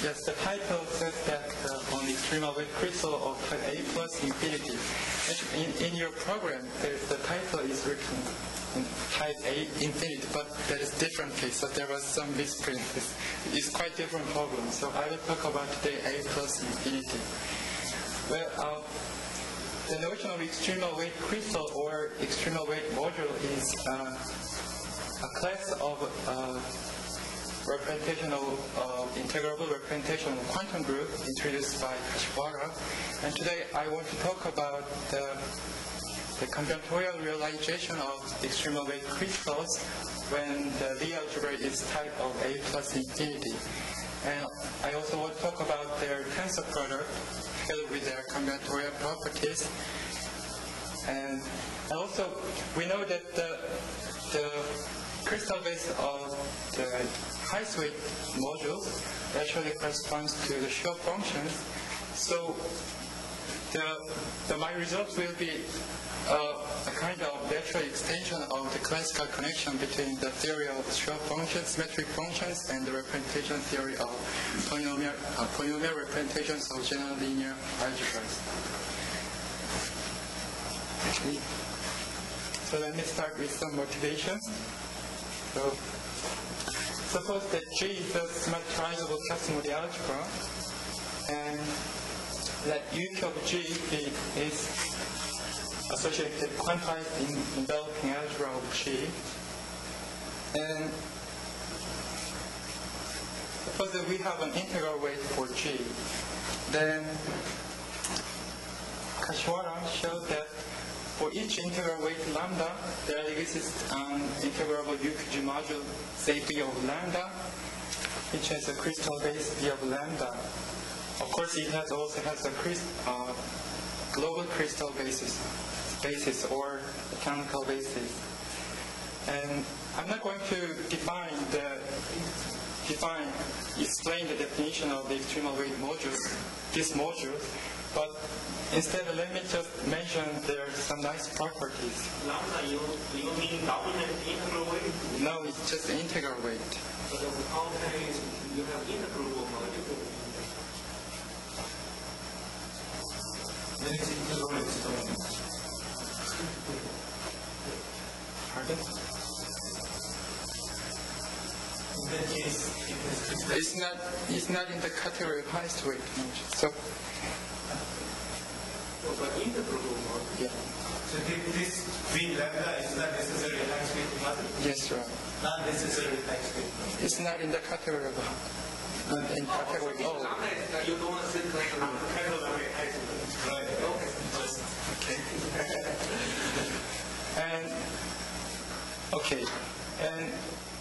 Yes, the title says that on the extremal wave crystal of type A plus infinity. Actually, in your program, the title is written in type A infinity, but that is different case. So there was some misprint. It's quite different problem. So I will talk about today A plus infinity. Well, the notion of extremal wave crystal or extremal wave module is a class of integrable representation of quantum group introduced by Kashiwara. And today I want to talk about the combinatorial realization of extremal wave crystals when the Lie algebra is type of A plus infinity. And I also want to talk about their tensor product together with their combinatorial properties. And also, we know that the crystal base of the high-weight modules actually corresponds to the shear functions. So my result will be a kind of natural extension of the classical connection between the theory of shear functions, symmetric functions, and the representation theory of polynomial representations of general linear algebras. Okay. So let me start with some motivations. So suppose that G is a symmetrizable Kac-Moody algebra, and that U of G is associated quantized in enveloping algebra of G. And suppose that we have an integral weight for G, then Kashiwara showed that for each integral weight lambda, there exists an integrable UQG module, say B of lambda, which has a crystal base B of lambda. Of course, it also has a global crystal basis or canonical basis. And I'm not going to explain the definition of the extremal weight modules, this module, but instead let me just mention there are some nice properties. Lambda, you mean dominant integral weight? No, it's just integral weight. But how can you have integrable module? Then it's integral weight. Pardon? In that case, it's not in the category of highest weight modules. So. But integrable module? Yeah. So this V lambda is not necessarily high-speed module? Yes, right. Not necessarily high-speed module. It's not in the category of in category O. You don't want to sit like a category high-speed. Right. Okay. And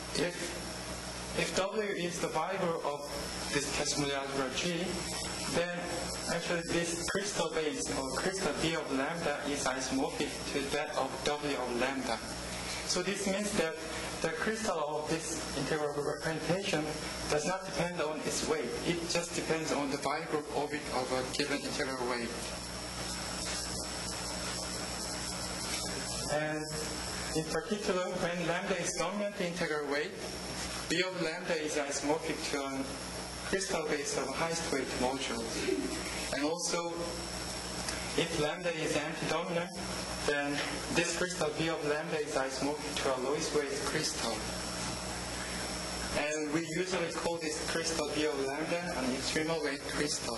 if W is the fiber of this Kac-Moody algebra G, then actually this crystal base or crystal B of lambda is isomorphic to that of W of lambda. So this means that the crystal of this integral representation does not depend on its weight. It just depends on the bi-group orbit of a given integral weight. And in particular, when lambda is dominant integral weight, B of lambda is isomorphic to a crystal base of highest weight modules. And also, if lambda is anti-dominant, then this crystal B of lambda is isomorphic to a lowest weight crystal. And we usually call this crystal B of lambda an extremal weight crystal.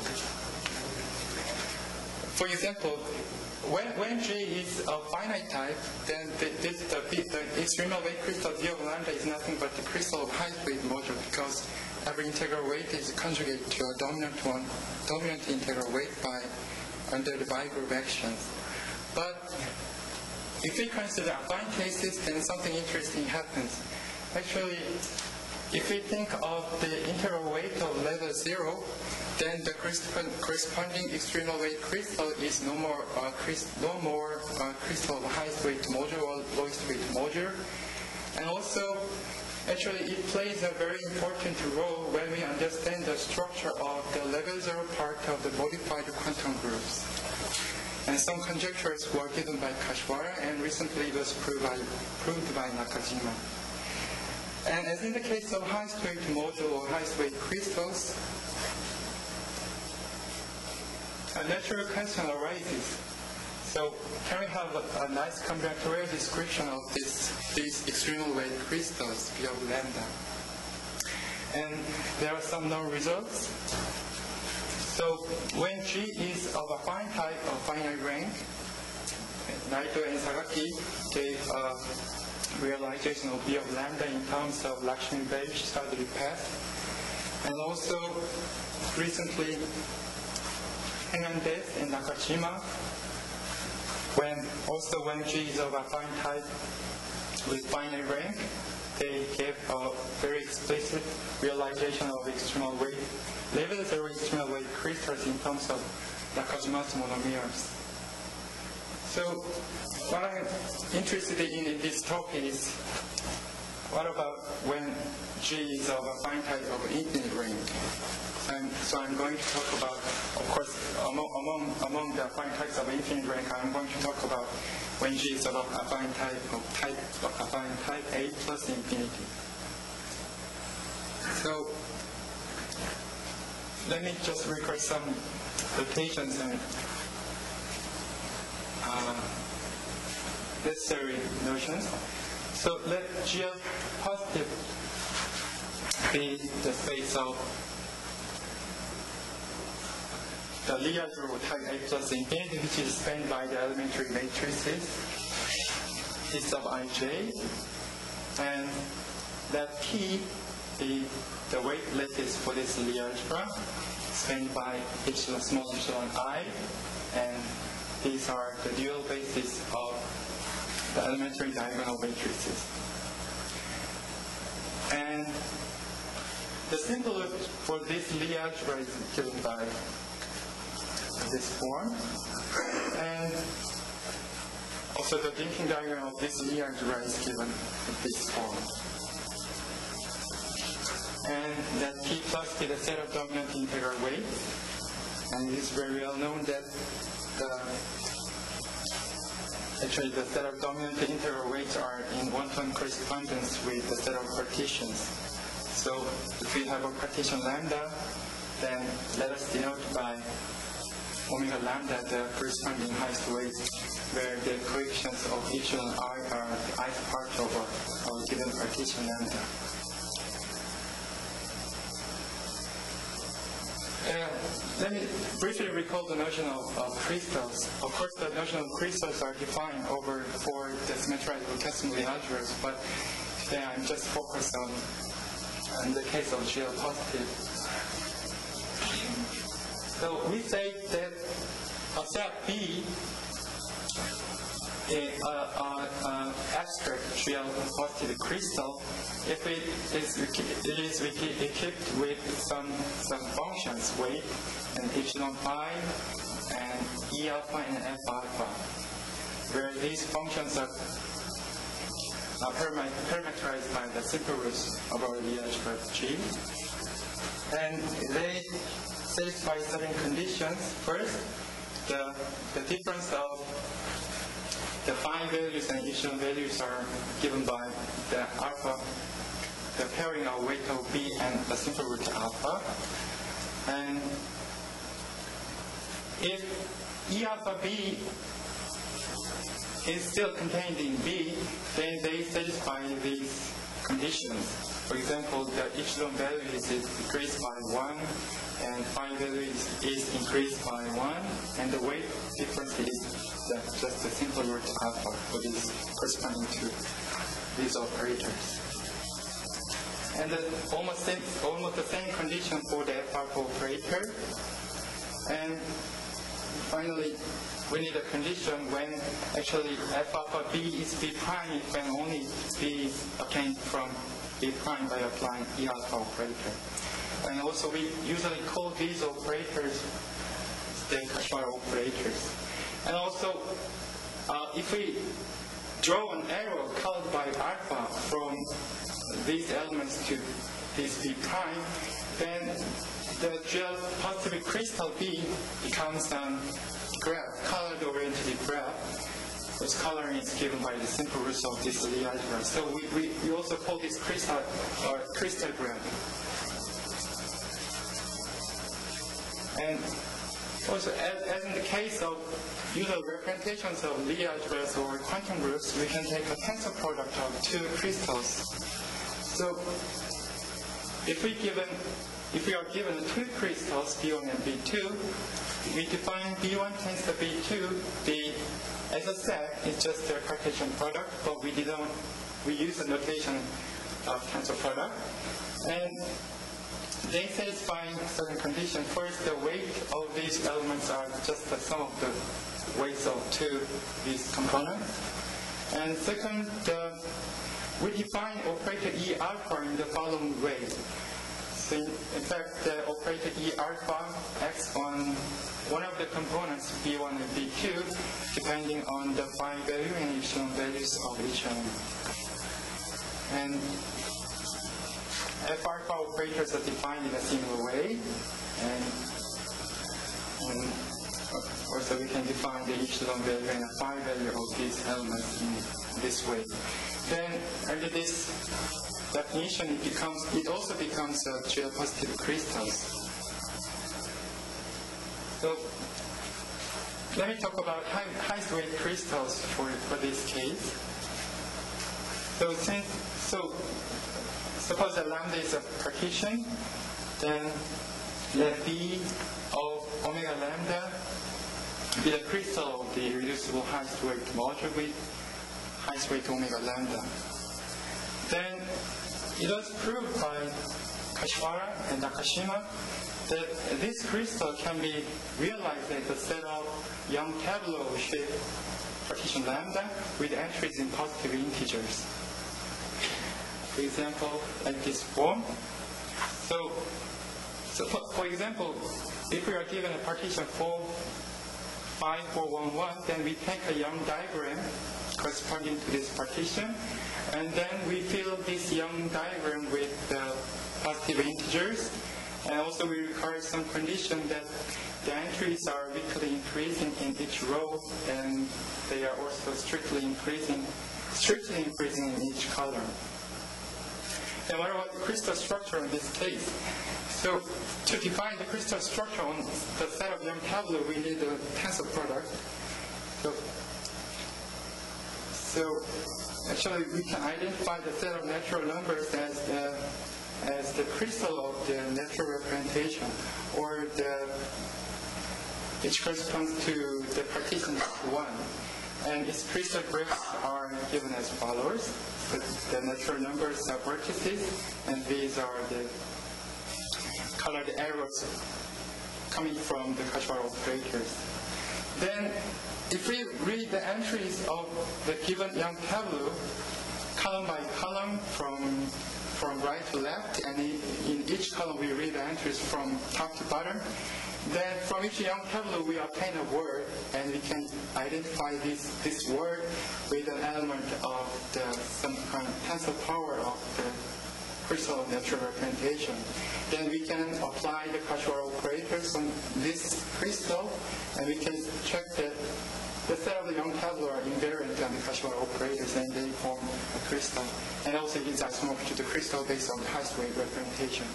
For example, when G is a finite type, then the extremal weight crystal B of lambda is nothing but the crystal of highest weight module, because every integral weight is conjugate to a dominant integral weight under the bi-group actions. But if we consider affine cases, then something interesting happens. Actually, if we think of the integral weight of level 0, then the corresponding extremal weight crystal is no more crystal of highest weight module or lowest weight module. And also, actually, it plays a very important role when we understand the structure of the level 0 part of the modified quantum groups. And some conjectures were given by Kashiwara, and recently it was proved by Nakajima. And as in the case of highest-weight module or highest-weight crystals, a natural question arises. So can we have a nice combinatorial description of these extreme weight crystals V of lambda? And there are some known results. So when G is of a fine type of finite rank, Naito and Sagaki gave a realization of V of lambda in terms of Lakshmi-Based study path. And also recently Hernandez and Nakajima, when G is of a fine type with finite rank, they gave a very explicit realization of extremal weight, level 0 extremal weight crystals in terms of Nakajima's monomeres. So what I'm interested in this talk is, what about when G is of a fine type of infinite rank? So I'm going to talk about, of course, among the fine types of infinite rank, I'm going to talk about when G is of a fine type A plus infinity. So let me just record some notations and necessary notions. So let GL positive be the space of the Lie group type A plus infinity, which is spanned by the elementary matrices, is of Ij, and let P be the weight lattice for this Lie algebra, spanned by epsilon, small epsilon I, and these are the dual bases of the elementary diagonal matrices. And the simplest for this Lie algebra is given by this form, and also the linking diagram of this Lie algebra is given in this form. And that P plus be the set of dominant integral weights, and it is very well known that actually the set of dominant integral weights are in one-to-one correspondence with the set of partitions. So if we have a partition lambda, then let us denote by omega lambda the corresponding highest weight, where the coefficients of epsilon I are the ith part of our given partition lambda. Let me briefly recall the notion of crystals. Of course, the notion of crystals are defined for the symmetrized Casimir algebras, but today I'm just focused on the case of GL positive. So we say that a set B is an abstract GL positive crystal if it is equipped with some functions, weight and epsilon pi and E alpha and F alpha, where these functions are parameterized by the simple roots of our Lie algebra G, and they satisfy certain conditions. First, the difference of the phi values and epsilon values are given by the alpha, the pairing of weight of B and the simple root alpha. And if E alpha B is still contained in B, then they satisfy these conditions. For example, the epsilon value is decreased by 1, and phi value is increased by 1, and the weight difference is just the simple root alpha for this corresponding to these operators. And almost the same condition for the F alpha operator. And finally, we need a condition when actually F alpha B is B prime, it can only be obtained from B prime by applying E alpha operator. And also we usually call these operators the Kashmir operators. And also, if we draw an arrow colored by alpha from these elements to this B prime, then the GL positive crystal B becomes a graph, colored oriented graph, its coloring is given by the simple roots of this Lie algebra. So we also call this crystalgram. And also, as in the case of usual representations of Lie algebras or quantum groups, we can take a tensor product of two crystals. So if we are given two crystals, B1 and B2, we define B1 tensor B2 as a set. It's just a Cartesian product, but we use the notation of tensor product. And they satisfy certain conditions. First, the weight of these elements are just the sum of the weights of these components. And second, we define operator E alpha in the following way. So in fact, the operator E alpha acts on one of the components, B1 and B2, depending on the phi value and epsilon values of each element. And F alpha operators are defined in a similar way, and also we can define the epsilon value and the phi value of these elements in this way. Then under this definition, it also becomes GL positive crystals. So let me talk about highest weight crystals for this case. So suppose that lambda is a Cartesian, then let B of omega lambda be the crystal of the irreducible highest weight module with highest weight omega lambda. Then it was proved by Kashiwara and Nakashima that this crystal can be realized as a set of Young tableau-shaped Cartesian lambda with entries in positive integers. For example, like this form. So for example, if we are given a partition 4, 5, 4, 1, 1, then we take a Young diagram corresponding to this partition, and then we fill this Young diagram with positive integers, and also we require some condition that the entries are weakly increasing in each row, and they are also strictly increasing in each column. And what about the crystal structure in this case? So to define the crystal structure on the set of Young tableau, we need a tensor product. So actually, we can identify the set of natural numbers as the crystal of the natural representation, or which corresponds to the partition 1. And its crystal graphs are given as follows. So the natural numbers are vertices, and these are the colored arrows coming from the Kashiwara operators. Then, if we read the entries of the given Young tableau, column by column from right to left, and in each column we read the entries from top to bottom, then from each Young tableau we obtain a word, and we can identify this word with an element of some kind of tensor power of the crystal of natural representation. Then we can apply the Kashiwara operators on this crystal, and we can check that the set of the Young tableau are invariant on the Kashiwara operators, and they form a crystal. And also it is isomorphic to the crystal based on the highest weight representation.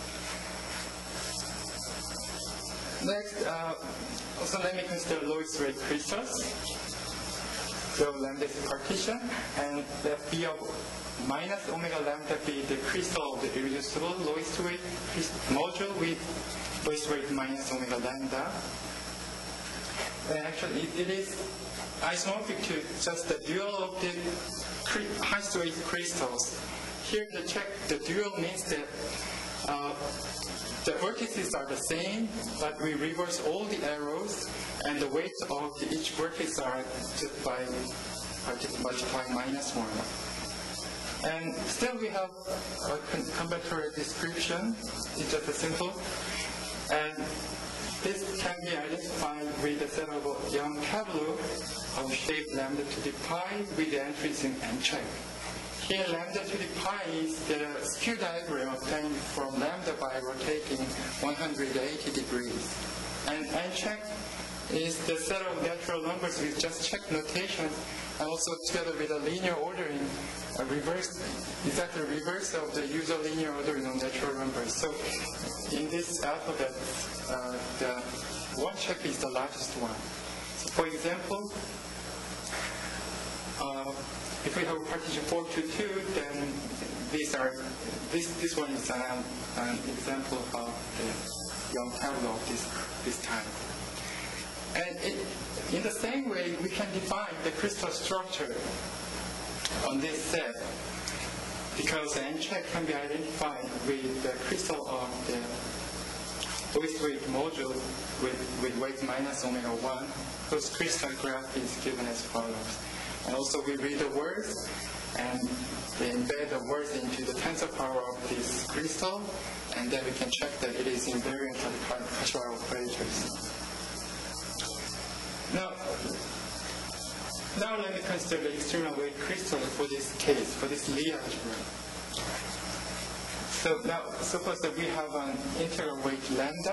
Next, also let me consider lowest weight crystals. So lambda is a Cartesian, and let B of minus omega lambda be the crystal of the irreducible lowest weight module with lowest weight minus omega lambda. And actually, it is isomorphic to just the dual of the highest weight crystals. Here, the dual means that the vertices are the same, but we reverse all the arrows, and the weights of each vertex are just by multiplying -1. And still we have a combinatorial description. It's just a simple. And this can be identified with a set of Young tableau of shape lambda to the pi with the entries in n check. Here, lambda to the pi is the skew diagram obtained from lambda by rotating 180 degrees. And n check is the set of natural numbers with just check notation, and also together with a linear ordering, exactly reverse of the usual linear ordering of natural numbers. So in this alphabet, the one check is the largest one. So for example, if we have a partition 4 to 2, then this one is an example of the Young tableau of this type. And in the same way, we can define the crystal structure on this set, because the n-check can be identified with the crystal of the Lewis weight module with weight minus omega 1, whose crystal graph is given as follows. And also we read the words and embed the words into the tensor power of this crystal, and then we can check that it is invariant of the Kashiwara operators. Now let me consider the external weight crystal for this case, for this Lie algebra. So now suppose that we have an integral weight lambda.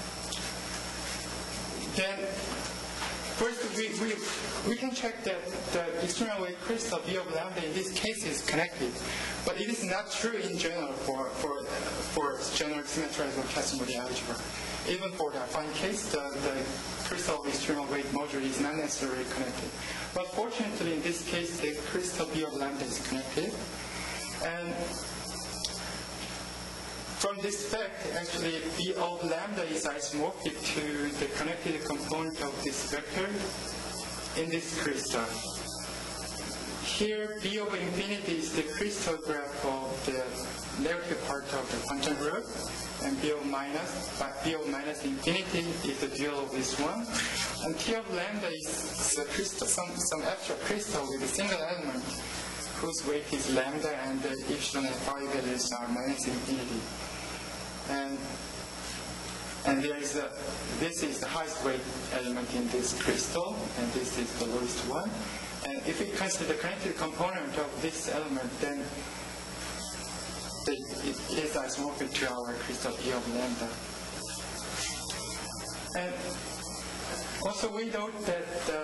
Then first we can check that the external weight crystal B of lambda in this case is connected. But it is not true in general for general symmetrizable Casimir algebra. Even for the affine case, the crystal external weight module is not necessarily connected. But fortunately, in this case, the crystal B of lambda is connected. And from this fact, actually, B of lambda is isomorphic to the connected component of this vector in this crystal. Here, B of infinity is the crystal graph of the negative part of the quantum group, and B of minus infinity is the dual of this one. And T of lambda is a crystal, some abstract crystal with a single element whose weight is lambda, and the epsilon and phi values are minus infinity. And this is the highest weight element in this crystal, and this is the lowest one. And if we consider the connected component of this element, then it is isomorphic to our crystal B of lambda. And also we note that the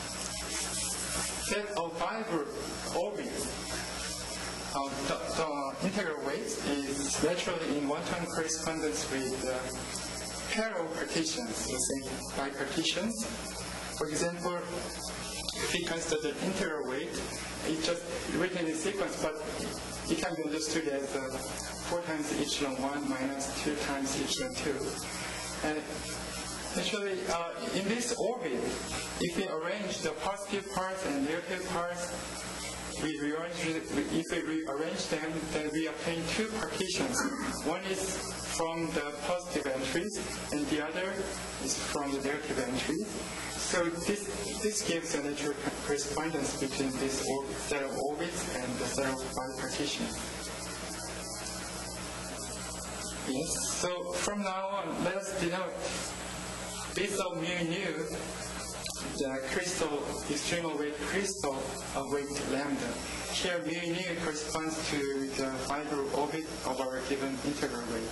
set of fiber orbits of the integral weights is naturally in one-to-one correspondence with pair of partitions, so say bipartitions. For example, if we consider the integral weight, it's just written in sequence, but it can be understood as 4 times epsilon 1 minus 2 times epsilon 2. And actually, in this orbit, if we arrange the positive parts and negative parts, if we rearrange them, then we obtain two partitions. One is from the positive entries, and the other is from the negative entries. So this gives a natural correspondence between this set of orbits and the set of bipartitions. Yes. So from now on, let us denote this of mu nu, the crystal, external weight crystal of weight lambda. Here mu nu corresponds to the fiber orbit of our given integral weight.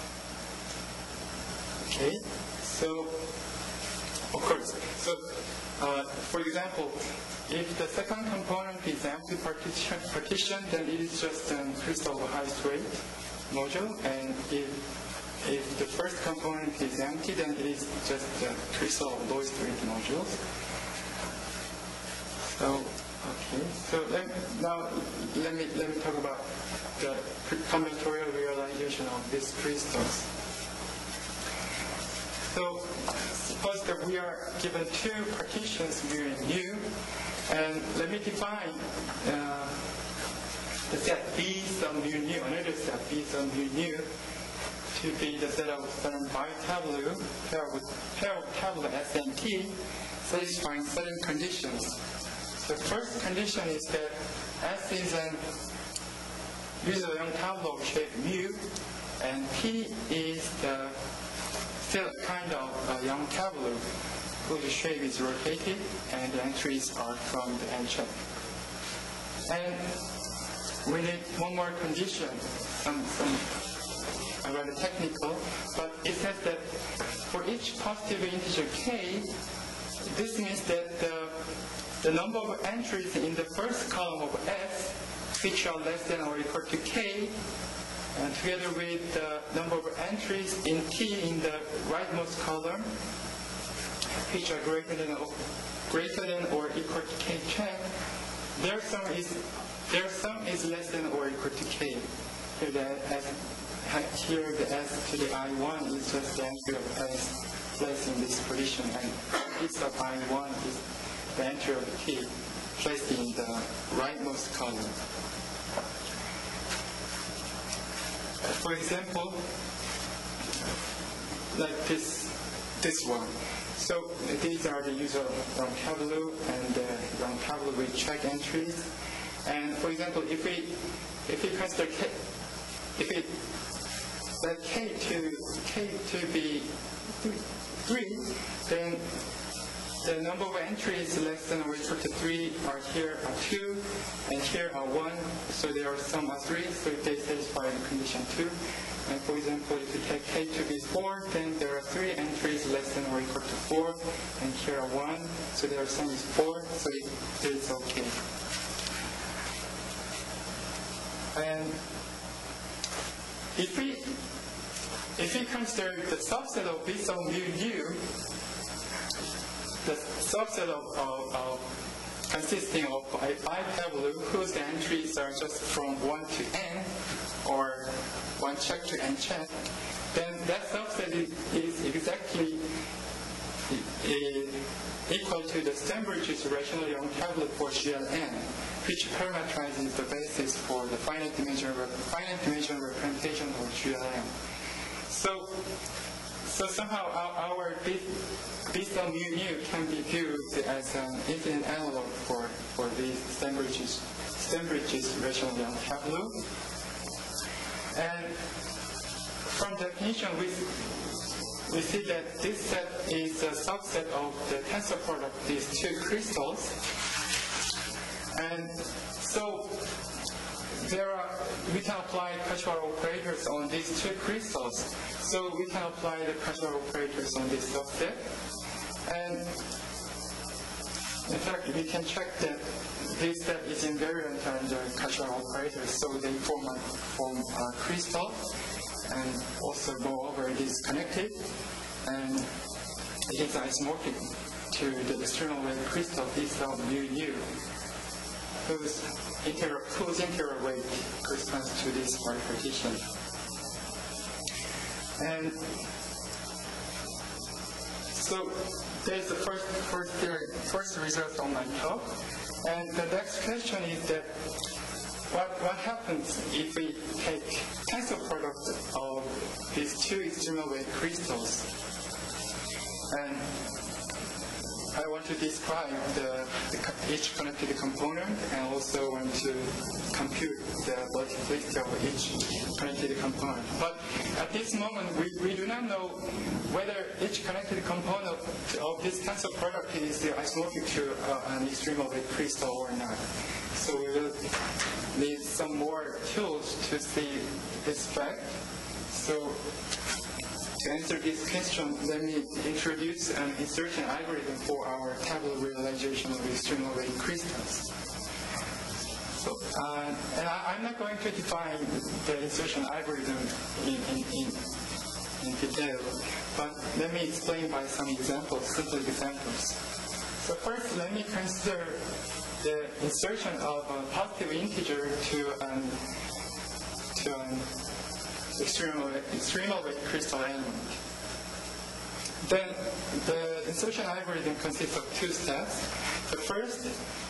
Okay, so of course, so for example, if the second component is empty partition, then it is just a crystal of highest weight module, and if the first component is empty, then it is just the crystal of lowest weight modules. So, okay. So now let me talk about the combinatorial realization of these crystals. So suppose that we are given two partitions, mu and nu, and let me define the set B sum mu nu, another set B sum mu nu, to be the set of certain bitableau, pair of tableau S and T, satisfying certain conditions. The first condition is that S is an usual Young tableau shape mu, and T is still a kind of Young tableau whose shape is rotated and the entries are from the n-check. And we need one more condition, some rather technical, but it says that for each positive integer k, this means that the number of entries in the first column of S, which are less than or equal to k, and together with the number of entries in T in the rightmost column, which are greater than or equal to k check, their sum is less than or equal to k. Here the S to the I1 is just the entry of S placed in this position, and piece of I1 is the entry of T placed in the rightmost column. For example, like this one. So these are the usual round tableau and round tableau with check entries. And for example, if we consider set k to be 3, then the number of entries less than or equal to 3 are here are 2, and here are 1. So there are some are 3. So they satisfy the condition 2. And for example, if you take k to be 4, then there are 3 entries less than or equal to 4, and here are 1. So their sum is 4. So it's okay. And if we consider the subset of B sub mu nu, the subset of consisting of I tableau whose entries are just from 1 to n, or 1 check to n check, then that subset is exactly equal to the Sternberg's rational Young tablet for GLN, which parameterizes the basis for the finite dimension representation of GLN. So somehow our B sub mu nu can be viewed as an infinite analog for these Sternberg's rational Young tableau. And from definition, we see that this set is a subset of the tensor product of these two crystals. And so we can apply Cauchy-Euler operators on these two crystals. So we can apply the Cauchy-Euler operators on this subset. And in fact, we can check that this set is invariant under Cauchy-Euler operators. So they form a crystal, and also moreover it is connected, and it is isomorphic to the external wave crystal B sub mu nu, whose integral weight corresponds to this bipartition. And so there's the first result on my talk. And the next question is that what happens if we take tensor product of these two external wave crystals? And I want to describe each connected component, and also want to compute the multiplicity of each connected component. But at this moment, we do not know whether each connected component of this tensor product is isomorphic to an external wave crystal or not. So we will need some more tools to see this fact. So to answer this question, let me introduce an insertion algorithm for our tableau realization of external wave crystals. So, and I'm not going to define the insertion algorithm in detail, but let me explain by some examples, simple examples. So first, let me consider the insertion of a positive integer to an external wave crystal element. Then the insertion algorithm consists of two steps. The first,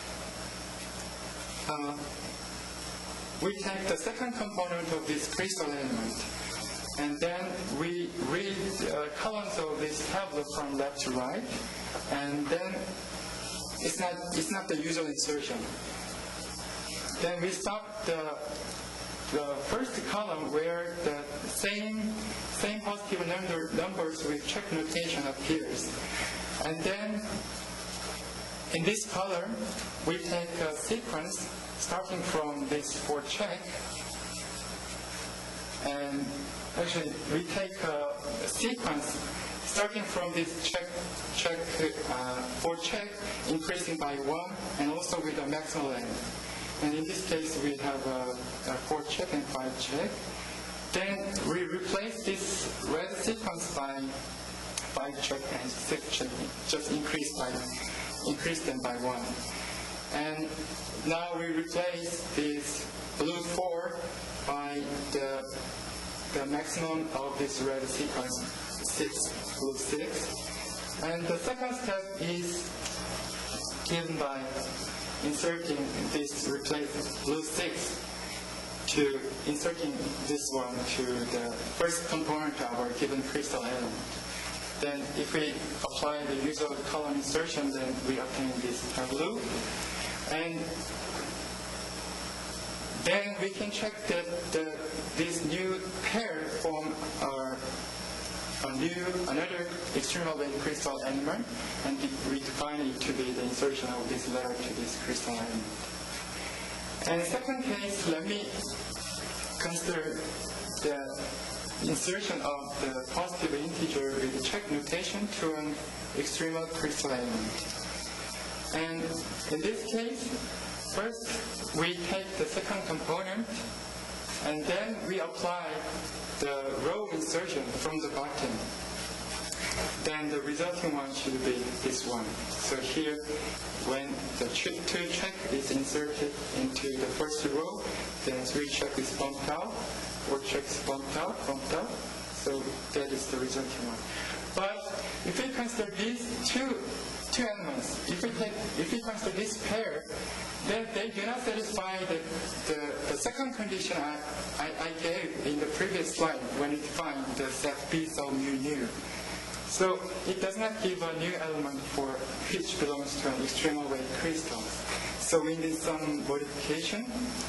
we take the second component of this crystal element, and then we read columns of this tableau from left to right, and then it's not the usual insertion. Then we stop the first column where the same positive numbers with check notation appears. And then in this column, we take a sequence starting from this for check. And actually, we take a sequence starting from this for check, increasing by 1, and also with a maximum length. And in this case, we have 4 check and 5 check. Then we replace this red sequence by 5 check and 6 check, just increase them by 1. And now we replace this blue 4 by the maximum of this red sequence, 6, blue 6. And the second step is given by inserting this replace blue 6 to inserting this one to the first component of our given crystal element. Then if we apply the usual column insertion, then we obtain this tableau. And then we can check that this new pair form another extremal weight crystal element, and we define it to be the insertion of this letter to this crystal element. And second case, let me consider the insertion of the positive integer with the check notation to an extremal crystal element. And in this case, first we take the second component, and then we apply the row insertion from the bottom. Then the resulting one should be this one. So here, when the 2 check is inserted into the first row, then 3 check is bumped out, 4 check is bumped out. So that is the resulting one. But if we consider these two elements, if we consider this pair, then they do not satisfy the second condition I gave in the previous slide when it defined the set B sub mu nu. So it does not give a new element for which belongs to an extremal weight crystal. So we need some modification.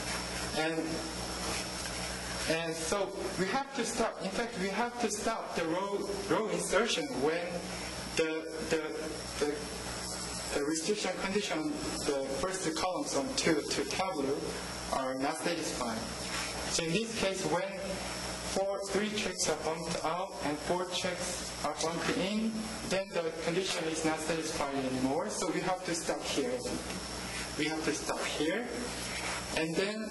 And so we have to stop. In fact, we have to stop the row insertion when the restriction condition, the first columns on to tableau are not satisfied. So in this case, when 3 checks are bumped out and 4 checks are bumped in, then the condition is not satisfied anymore. So we have to stop here. We have to stop here, and then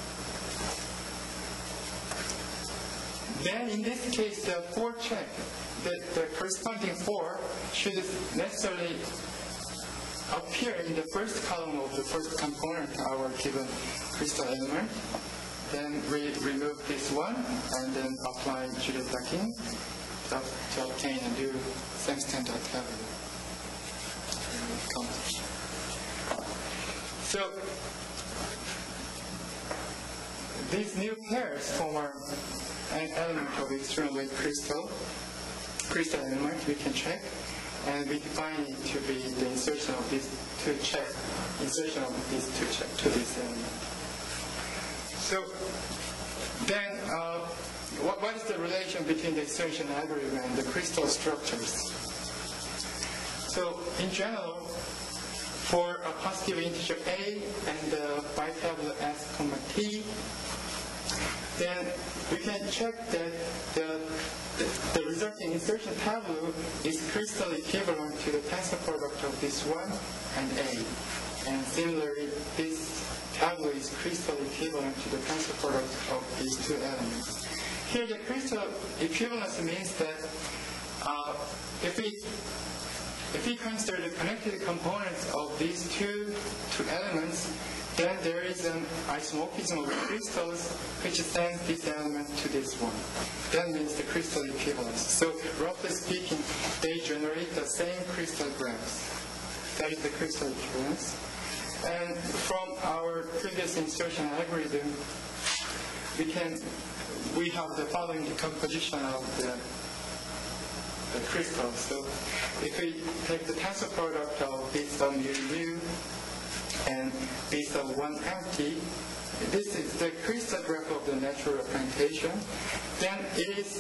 in this case, the 4 check, the corresponding 4 should necessarily appear in the first column of the first component of our given crystal element. Then we remove this one and then apply Julia-Stacking to obtain a new same standard tableau. So these new pairs form an element of external weight crystal element we can check, and we define it to be the insertion of these 2 check to this element. So then, what is the relation between the insertion algorithm and the crystal structures? So in general, for a positive integer a and the bitablet s, t, then we can check that the resulting insertion tableau is crystal equivalent to the tensor product of this one and a. And similarly, this tableau is crystal equivalent to the tensor product of these 2 elements. Here, the crystal equivalence means that if we consider the connected components of these two elements, then there is an isomorphism of crystals which sends this element to this one. That means the crystal equivalence. So roughly speaking, they generate the same crystal graphs. That is the crystal equivalence. And from our previous insertion algorithm, we have the following decomposition of the crystals. So if we take the tensor product of B sub mu and B sub 1 empty, this is the crystal graph of the natural representation. Then it is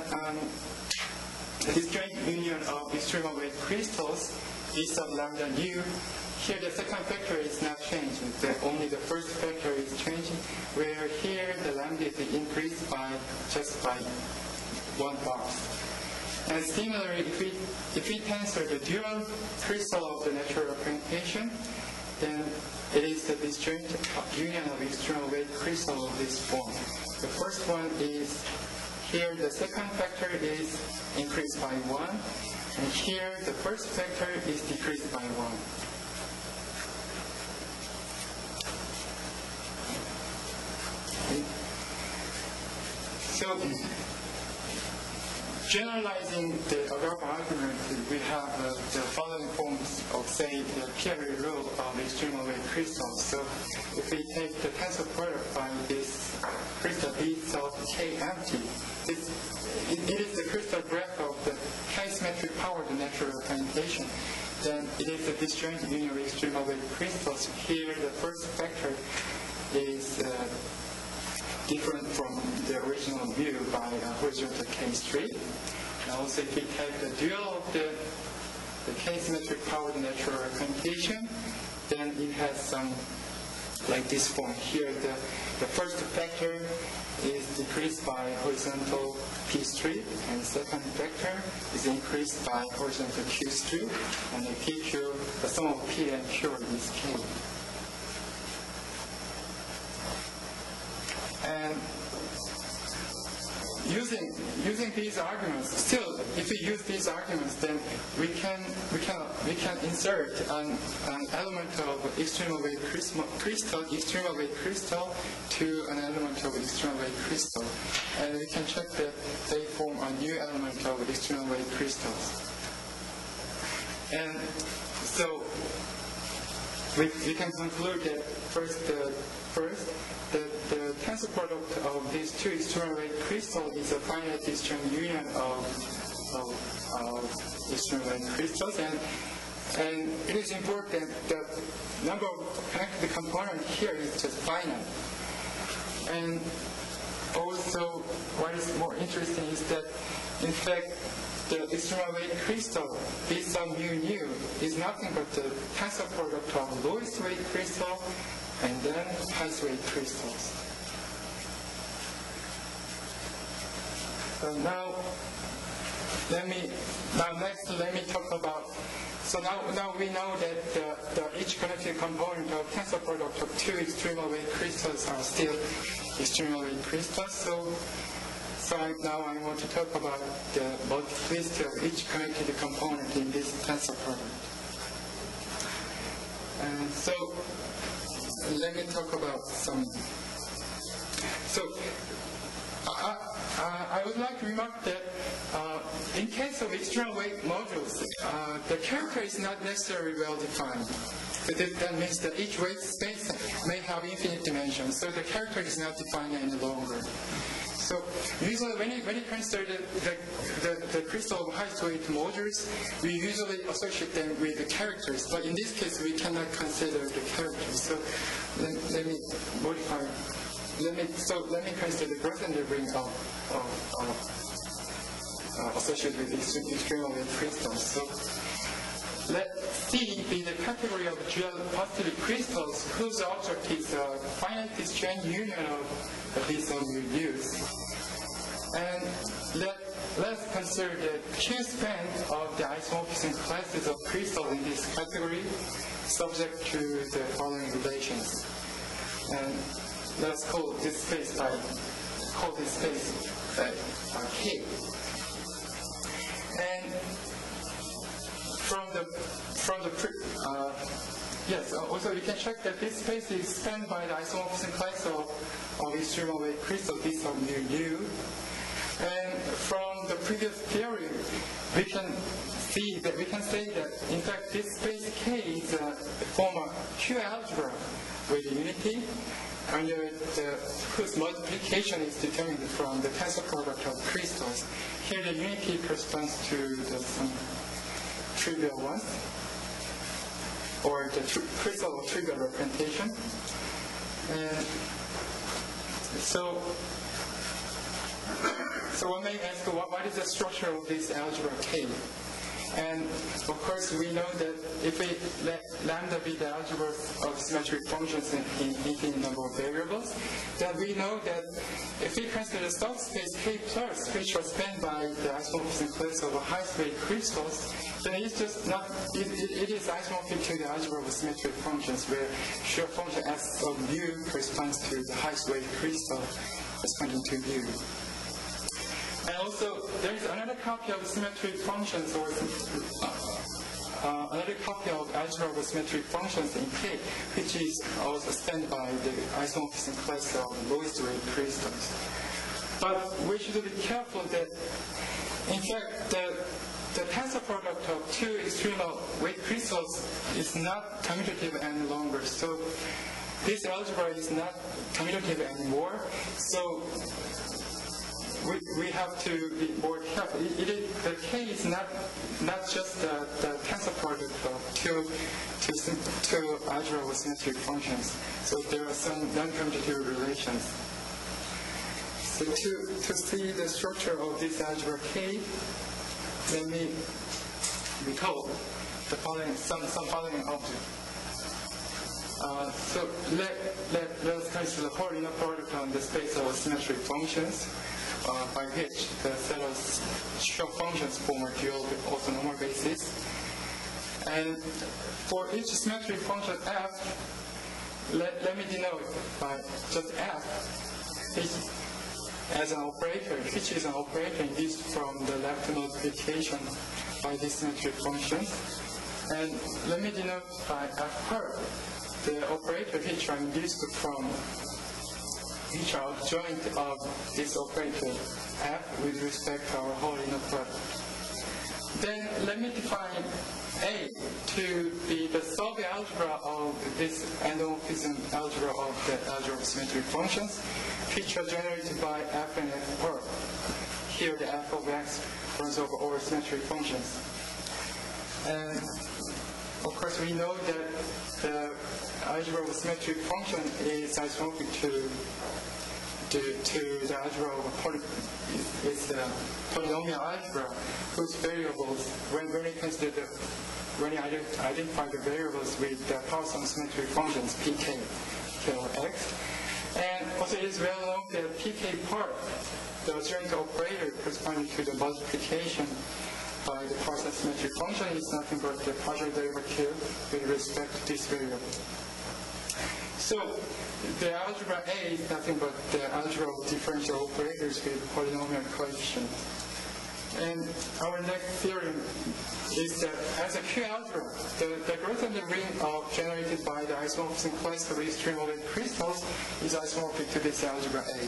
a disjoint union of extremal weight crystals, B sub lambda nu. Here the second factor is not changing, only the first factor is changing, where here the lambda is increased by just by 1 box. And similarly, if we tensor the dual crystal of the natural representation, then it is the disjoint union of external weight crystal of this form. The first one is here the second factor is increased by 1, and here the first factor is decreased by 1. Okay. So, generalizing the Avogadro argument, we have the following forms of, say, the Pierre rule of external weight crystals. So, if we take the tensor product by this crystal B sub K empty, it is the crystal graph of the K-symmetric power, the natural representation. Then it is the disjoint union of external weight crystals. Here, the first factor is different from the original view by horizontal K-straight. And also, if we take the dual of the K-symmetric power, the natural representation, then it has some like this form. Here, the first factor is decreased by horizontal P straight, and the second factor is increased by horizontal Q straight, and the PQ, the sum of P and Q is K. And using these arguments, still, if we use these arguments, then we can insert an element of external weight crystal, external weight crystal to an element of external weight crystal, and we can check that they form a new element of external weight crystals. And so we can conclude that first the tensor product of these two external weight crystals is a finite disjoint union of external weight crystals, and it is important that the number of connected components here is just finite. And also, what is more interesting is that, in fact, the external weight crystal, B sub mu nu, is nothing but the tensor product of lowest weight crystal and then highest weight crystals. So now let me talk about. So now we know that each connected component of tensor product of two external weight crystals are still external weight crystals. So now I want to talk about the multiplicity of each connected component in this tensor product. And so let me talk about some. So I would like to remark that in case of external weight modules, the character is not necessarily well defined. That means that each weight space may have infinite dimensions, so the character is not defined any longer. So usually when you consider the crystal of highest weight modules, we usually associate them with the characters, but in this case we cannot consider the characters. So let me modify. Let me consider the Grothendieck ring associated with external weight crystals. So let C be the category of dual positive crystals whose object is a finite disjoint union of these views. And let's consider the Q-span of the isomorphism classes of crystals in this category subject to the following relations. And let's call this space K. And also you can check that this space is spanned by the isomorphism class of external weight crystal B sub mu nu. And from the previous theory, we can say that in fact this space K is a form of Q algebra with unity, under whose multiplication is determined from the tensor product of crystals. Here the unity corresponds to some trivial ones, or the crystal of trivial representation. And so one may ask, what is the structure of this algebra K? And of course, we know that if we let lambda be the algebra of symmetric functions in infinite number of variables, then we know that if we consider the subspace K plus, which was spanned by the isomorphism class of high-speed crystals, then it's just not, it is isomorphic to the algebra of symmetric functions, where shear function S of mu corresponds to the highest-weight crystal corresponding to mu. And also, there is another copy of symmetric functions, or another copy of algebra of symmetric functions in K, which is also spanned by the isomorphism class of lowest-weight crystals. But we should be careful that, in fact, the tensor product of two extremal weight crystals is not commutative any longer. So this algebra is not commutative anymore. So we have to be more careful. The K is not just the tensor product of two algebra with symmetric functions. So there are some non-commutative relations. So to see the structure of this algebra K, let me recall the following some following object. So let us consider the whole inner product on the space of symmetric functions, by which the set of shear functions form a dual orthonormal basis. And for each symmetric function f, let me denote by just f as an operator, which is an operator induced from the left multiplication by this symmetric function. And let me denote by f per, the operator which are induced from, which are adjoint of this operator f with respect to our whole inner product. Then let me define A to be the sub-algebra of this endomorphism algebra of the algebra of symmetric functions, which are generated by f and f per. Here the f of x runs over all symmetric functions. And of course we know that the algebra of symmetric function is isomorphic to the algebra of is the polynomial algebra whose variables, when we consider when we identify the variables with the Poisson symmetric functions pk, k or x. And also it is well known that pk part, the adjoint operator corresponding to the multiplication by the Poisson symmetric function, is nothing but the partial derivative with respect to this variable. So the algebra A is nothing but the algebra of differential operators with polynomial coefficients. And our next theorem is that as a Q algebra, the Grothendieck ring generated by the isomorphism class of extreme weight crystals is isomorphic to this algebra A.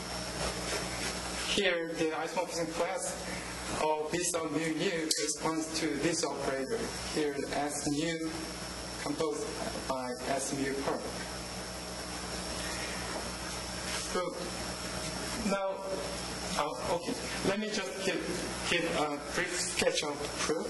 Here, the isomorphism class of B sub mu nu corresponds to this operator. Here, S nu composed by S mu per. So now, okay, let me just give a brief sketch of the proof.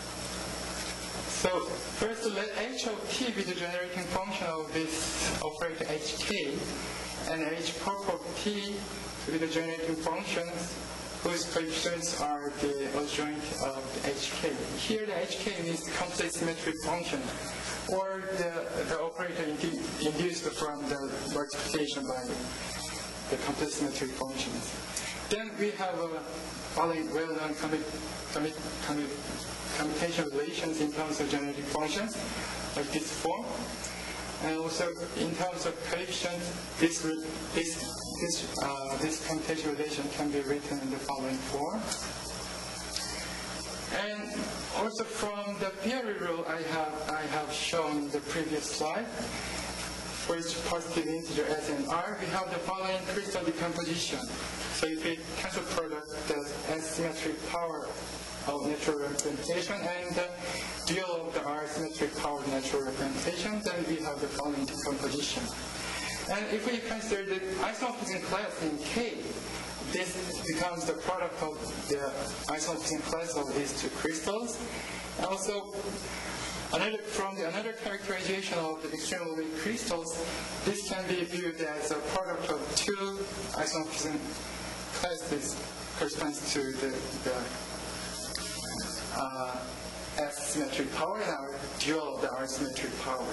So first, let h of t be the generating function of this operator hk, and h perp of t to be the generating functions whose coefficients are the adjoint of the hk. Here, the hk means the complete symmetric function, or the operator induced from the multiplication by the complete symmetric functions. Then we have following well-known commutation relations in terms of generating functions, like this form. And also in terms of coefficients, this commutation relation can be written in the following form. And also from the Peary rule I have shown in the previous slide, for each positive integer s and r, we have the following crystal decomposition. So if we cancel product the s-symmetric power of natural representation and the dual of the r-symmetric power of natural representation, then we have the following decomposition. And if we consider the isomorphism class in K, this becomes the product of the isomorphism class of these two crystals. And also, another characterization of the extremely weak crystals, this can be viewed as a product of two isomorphism classes corresponds to the symmetric power and our dual of the R-symmetric power.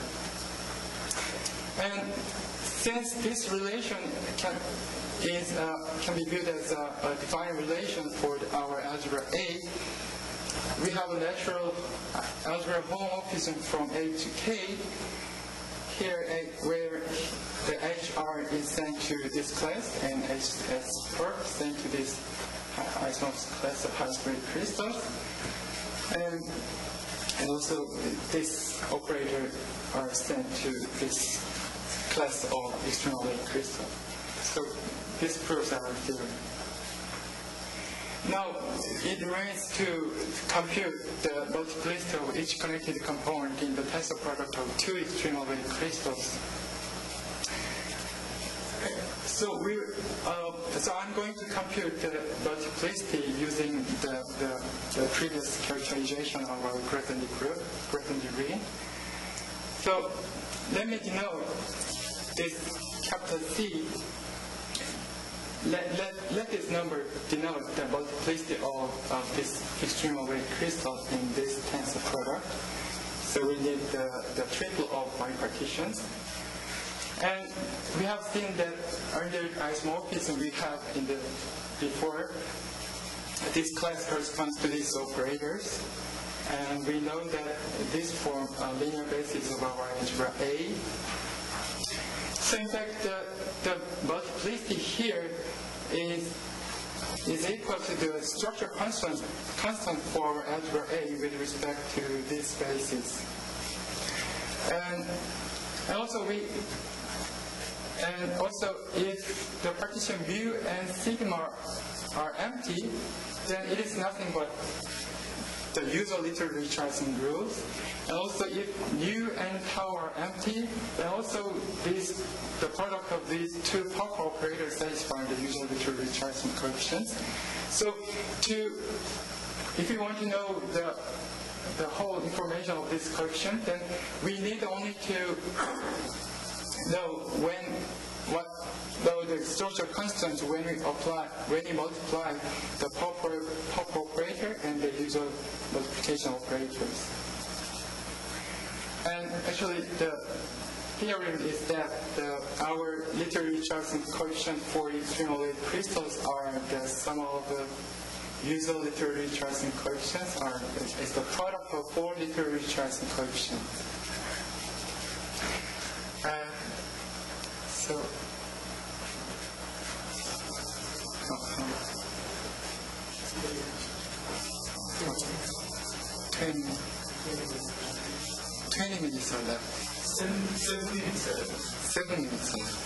And since this relation can be viewed as a defined relation for our algebra A, we have a natural algebra homomorphism from A to K, here where the HR is sent to this class and HS perp sent to this isomorphic class of high-grade crystals. And also this operator are sent to this class of external wave crystal. So this proves our theorem. Now, it remains to compute the multiplicity of each connected component in the tensor product of two external wave crystals. So I'm going to compute the multiplicity using the previous characterization of our Grothendieck group, Grothendieck ring. So let me denote this capital C. Let this number denote the multiplicity of this external wave crystals in this tensor product. So we need the triple of bipartitions. And we have seen that under isomorphism we have before, this class corresponds to these operators. And we know that this form a linear basis of our algebra A. So in fact, the multiplicity here is equal to the structure constant for our algebra A with respect to this basis. And also if the partition mu and sigma are empty, then it is nothing but the usual literary Richardson rules. And also if nu and tau are empty, then also the product of these two Popper operators satisfy the usual literary Richardson coefficients. So if you want to know the whole information of this coefficient, then we need only to know what the structure constants when we multiply the Popper operator and the usual multiplication operators. And actually the theorem is that our literary Richardson coefficient for external wave crystals are the sum of the usual literary Richardson coefficients is the product of four literary Richardson coefficients. So 20 minutes are left. 7 minutes are left. 7 minutes are left.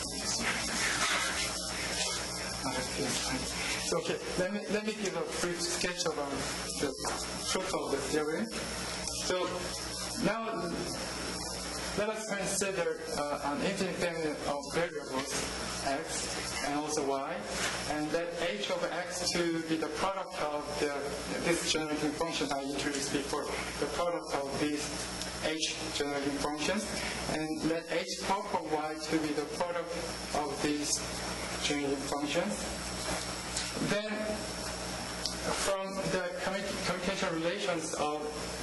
So, okay, let me give a brief sketch of the proof of the theorem. So now let us consider an infinite family of variables x and also y, and let h of x to be the product of this generating function I introduced before, the product of these h generating functions, and let h pop of y to be the product of these generating functions. Then from the commutation relations of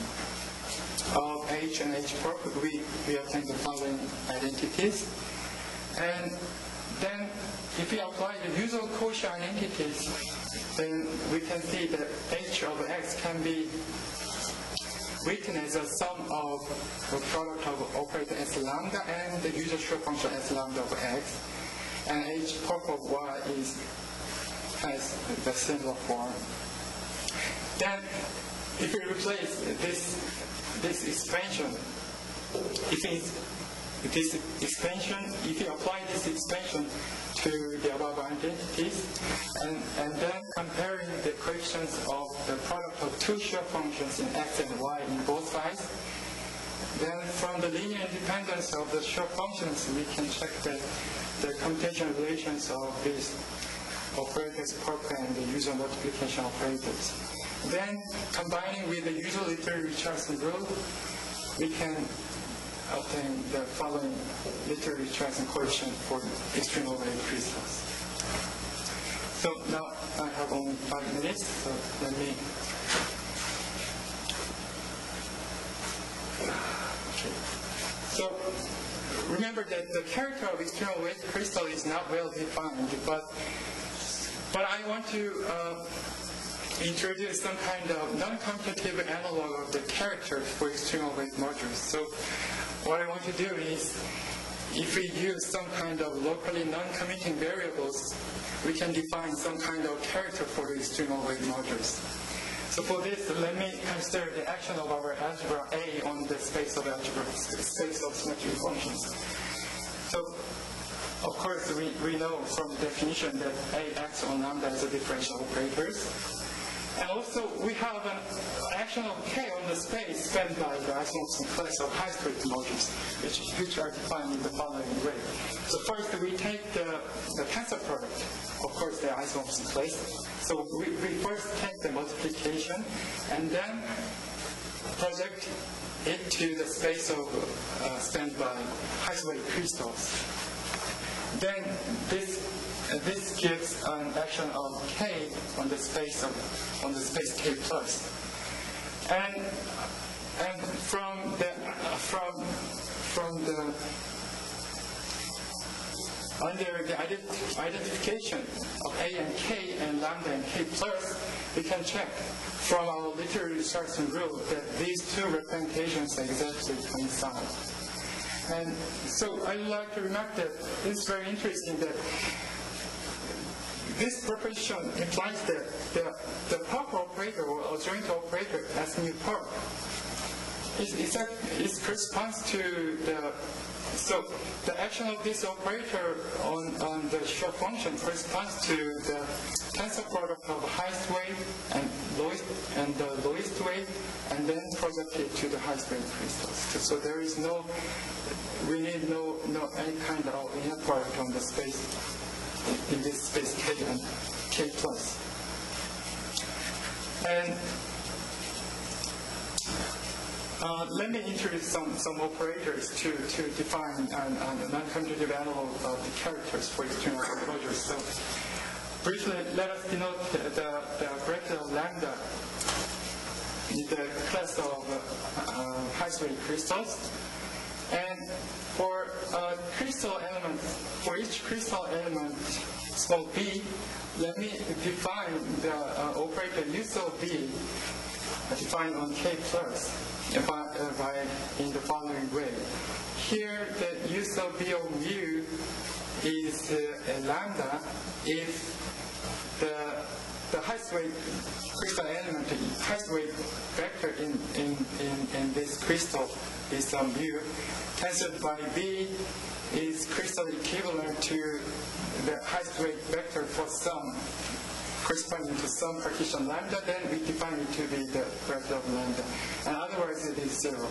h and h prop, we obtain the following identities. And then if we apply the usual Cauchy identities, then we can see that h of x can be written as a sum of the product of operator s lambda and the usual Schur function s lambda of x. And h prop of y has the similar form. Then if we replace this expansion, if you apply this expansion to the above identities, and then comparing the coefficients of the product of two Schur functions in x and y in both sides, then from the linear independence of the Schur functions, we can check the commutation relations of these operators proper and the usual multiplication operators. Then, combining with the usual literary Richardson rule, we can obtain the following literary Richardson coefficient for external wave crystals. So now I have only 5 minutes, so let me So remember that the character of external weight crystal is not well defined, but I want to introduce some kind of non-commutative analog of the characters for external weight modules. So what I want to do is, if we use some kind of locally non-commuting variables, we can define some kind of character for the external weight modules. So for this, let me consider the action of our algebra A on the space of symmetric functions. So, of course, we know from the definition that A acts on lambda as a differential operators. And also, we have an action of K on the space spanned by the isomorphism class of high-straight modules, which are defined in the following way. So first, we take the tensor product, of course, the isomorphism class. So we first take the multiplication and then project it to the space of spanned by high-weight crystals. Then this gives an action of K on the space K plus, and from the under the identification of A and K and lambda and K plus, we can check from our literary Richardson rule that these two representations exactly coincide. And so I'd like to remark that it's very interesting that this proposition implies that the proper operator or joint operator as mu perp it corresponds to the action of this operator on the shear function corresponds to the tensor product of highest weight and the lowest weight, and then project it to the highest weight crystals. So there is we need no any kind of inner product on the space in this space K and K plus. And let me introduce some operators to define a non-commutative analog of the characters for external closures. So briefly, let us denote the bracket of lambda in the class of high-weight crystals. And for crystal element, for each crystal element, small b, let me define the operator u sub b defined on K plus in the following way. Here, the u sub b of mu is a lambda if the highest weight crystal element, highest weight vector in this crystal is mu. Tensored by b is crystal equivalent to the highest weight vector for some corresponding to some partition lambda, then we define it to be the bracket of lambda. And otherwise it is 0.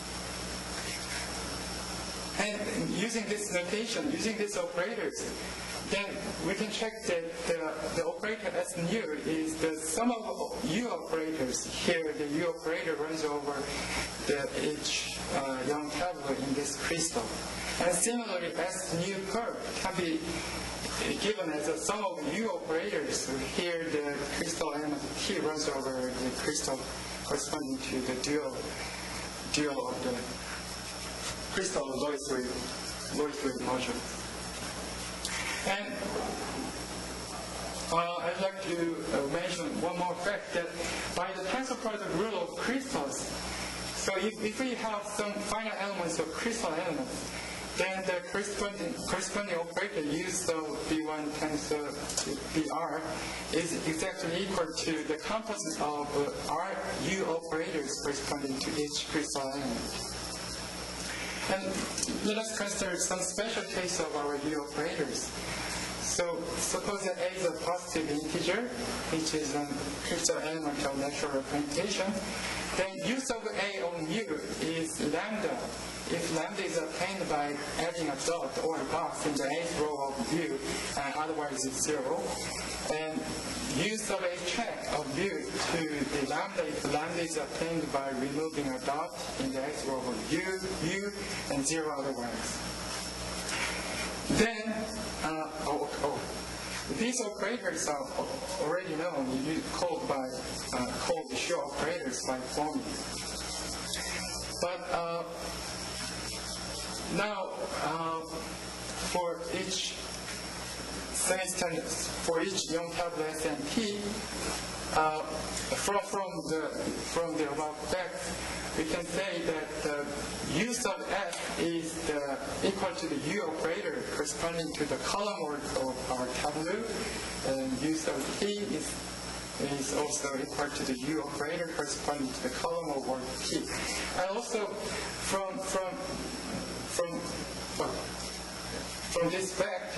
And using this notation, using these operators, then we can check that the operator S nu is the sum of U operators. Here the U operator runs over each Young tableau in this crystal. And similarly, S nu perp can be given as a sum of U operators. So here the crystal element T runs over the crystal corresponding to the dual of the crystal lowest weight module. And I'd like to mention one more fact that by the tensor product rule of crystals, so if we have some finite elements of crystal elements, then the corresponding operator U sub B1 tensor BR is exactly equal to the composite of U operators corresponding to each crystal element. And let us consider some special case of our U operators. So suppose that A is a positive integer, which is a crystal element of natural representation. Then U sub A of mu is lambda if lambda is obtained by adding a dot or a box in the eighth row of U, and otherwise it's 0. And U sub A check of mu to the lambda if lambda is obtained by removing a dot in the eighth row of U, and 0 otherwise. Then, these operators are already known, called the shear operators by formula. But Now, for each semi-standard, for each young tablet SNT, from the above fact, we can say that the U sub F is equal to the U operator corresponding to the column word of our tableau, and U sub T is also equal to the U operator corresponding to the column of word T. And also from this fact,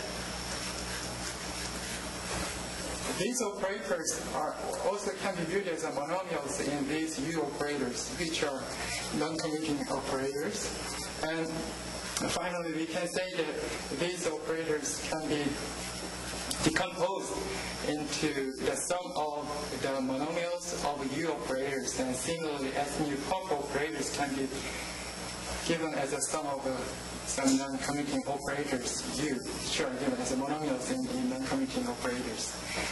these operators also can be viewed as monomials in these U operators, which are non-commuting operators. And finally, we can say that these operators can be decomposed into the sum of the monomials of U operators, and similarly, SMU pop operators can be given as a sum of some non-commuting operators, U, which are given as a monomials in non-commuting operators.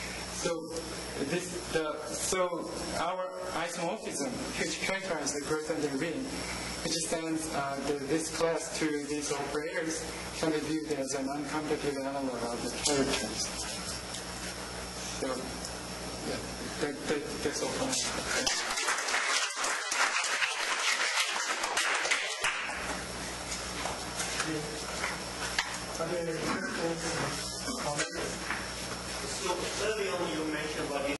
So our isomorphism, which characterizes the growth under ring, which stands this class to these operators, can be viewed as a non-commutative analog of the characters. So, yeah, that's all for now. Are there any questions? So early on you